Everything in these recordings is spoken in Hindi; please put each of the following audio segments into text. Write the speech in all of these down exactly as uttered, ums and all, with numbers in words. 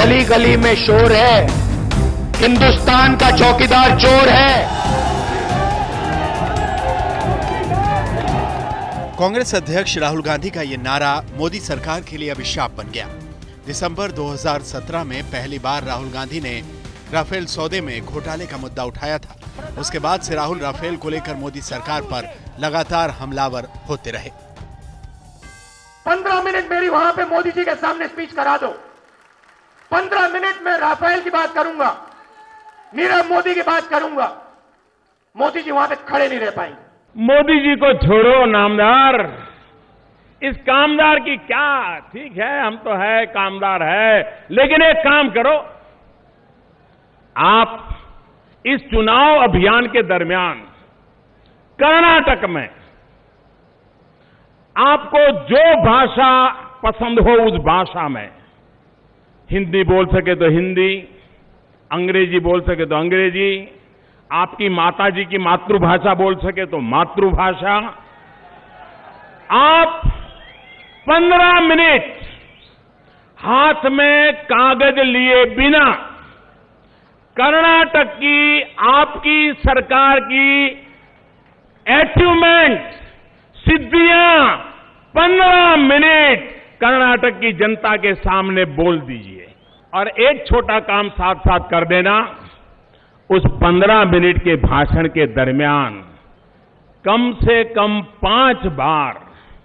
गली गली में शोर है, हिंदुस्तान का चौकीदार चोर है। कांग्रेस अध्यक्ष राहुल गांधी का ये नारा मोदी सरकार के लिए अभिशाप बन गया। दिसंबर दो हज़ार सत्रह में पहली बार राहुल गांधी ने राफेल सौदे में घोटाले का मुद्दा उठाया था। उसके बाद से राहुल राफेल को लेकर मोदी सरकार पर लगातार हमलावर होते रहे। पंद्रह मिनट मेरी वहां पे मोदी जी के सामने स्पीच करा दो, पंद्रह मिनट में राफेल की बात करूंगा, नीरव मोदी की बात करूंगा, मोदी जी वहां पे खड़े नहीं रह पाएंगे। मोदी जी को छोड़ो नामदार, इस कामदार की क्या, ठीक है हम तो है कामदार है, लेकिन एक काम करो, आप इस चुनाव अभियान के दरमियान कर्नाटक में आपको जो भाषा पसंद हो उस भाषा में, हिंदी बोल सके तो हिंदी, अंग्रेजी बोल सके तो अंग्रेजी, आपकी माता जी की मातृभाषा बोल सके तो मातृभाषा, आप पंद्रह मिनट हाथ में कागज लिए बिना कर्नाटक की आपकी सरकार की अचीवमेंट, सिद्धियां पंद्रह मिनट कर्नाटक की जनता के सामने बोल दीजिए और एक छोटा काम साथ साथ कर देना। उस पंद्रह मिनट के भाषण के दरमियान कम से कम पांच बार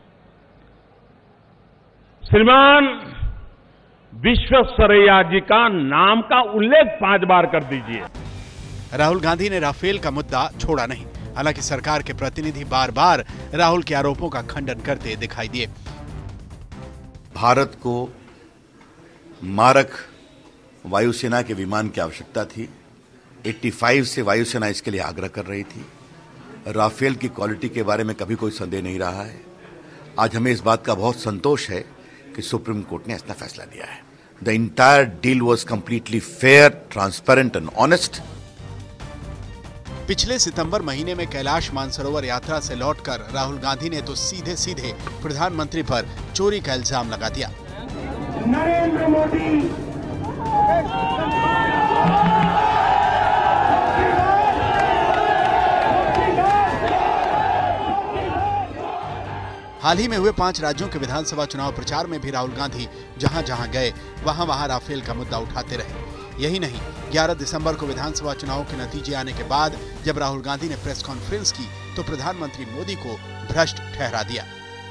श्रीमान विश्वेश्वरैया जी का नाम का उल्लेख पांच बार कर दीजिए। राहुल गांधी ने राफेल का मुद्दा छोड़ा नहीं। हालांकि सरकार के प्रतिनिधि बार बार राहुल के आरोपों का खंडन करते दिखाई दिए। भारत को मारक वायुसेना के विमान की आवश्यकता थी। पचासी से वायुसेना इसके लिए आग्रह कर रही थी। राफेल की क्वालिटी के बारे में कभी कोई संदेह नहीं रहा है। आज हमें इस बात का बहुत संतोष है कि सुप्रीम कोर्ट ने ऐसा फैसला दिया है। The entire deal was completely fair, transparent and honest. पिछले सितंबर महीने में कैलाश मानसरोवर यात्रा से लौटकर राहुल गांधी ने तो सीधे सीधे प्रधानमंत्री पर चोरी का इल्जाम लगा दिया। नरेंद्र मोदी हाल ही में हुए पांच राज्यों के विधानसभा चुनाव प्रचार में भी राहुल गांधी जहां जहां गए वहां वहां राफेल का मुद्दा उठाते रहे। यही नहीं, ग्यारह दिसंबर को विधानसभा चुनाव के नतीजे आने के बाद जब राहुल गांधी ने प्रेस कॉन्फ्रेंस की तो प्रधानमंत्री मोदी को भ्रष्ट ठहरा दिया।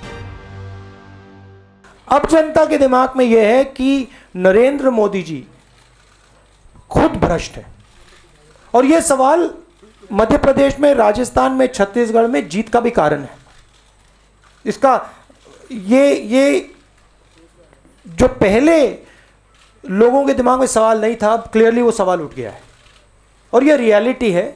अब जनता के दिमाग में यह है कि नरेंद्र मोदी जी खुद भ्रष्ट है और यह सवाल मध्य प्रदेश में, राजस्थान में, छत्तीसगढ़ में जीत का भी कारण है। इसका ये ये जो पहले लोगों के दिमाग में सवाल नहीं था, अब क्लियरली वो सवाल उठ गया है और ये रियलिटी है।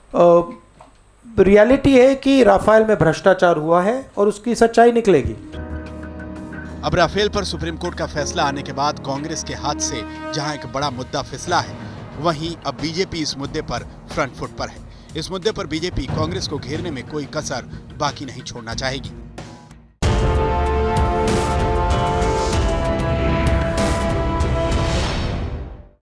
रियलिटी है कि राफेल में भ्रष्टाचार हुआ है और उसकी सच्चाई निकलेगी। अब राफेल पर सुप्रीम कोर्ट का फैसला आने के बाद कांग्रेस के हाथ से जहां एक बड़ा मुद्दा फिसला है, वहीं अब बीजेपी इस मुद्दे पर फ्रंट फुट पर है। इस मुद्दे पर बीजेपी कांग्रेस को घेरने में कोई कसर बाकी नहीं छोड़ना चाहेगी।